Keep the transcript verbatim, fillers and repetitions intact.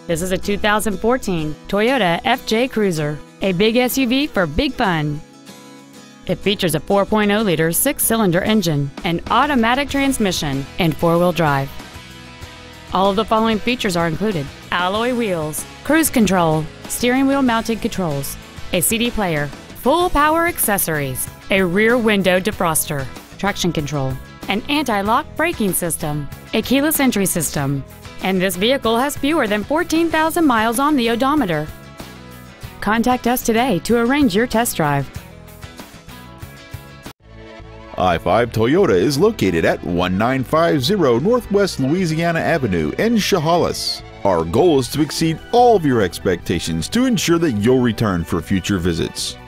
This is a two thousand fourteen Toyota F J Cruiser, a big S U V for big fun. It features a four point oh liter six-cylinder engine, an automatic transmission, and four-wheel drive. All of the following features are included: alloy wheels, cruise control, steering wheel mounted controls, a C D player, full power accessories, a rear window defroster, traction control, an anti-lock braking system, a keyless entry system, and this vehicle has fewer than fourteen thousand miles on the odometer. Contact us today to arrange your test drive. I five Toyota is located at one nine five zero Northwest Louisiana Avenue in Chehalis. Our goal is to exceed all of your expectations to ensure that you'll return for future visits.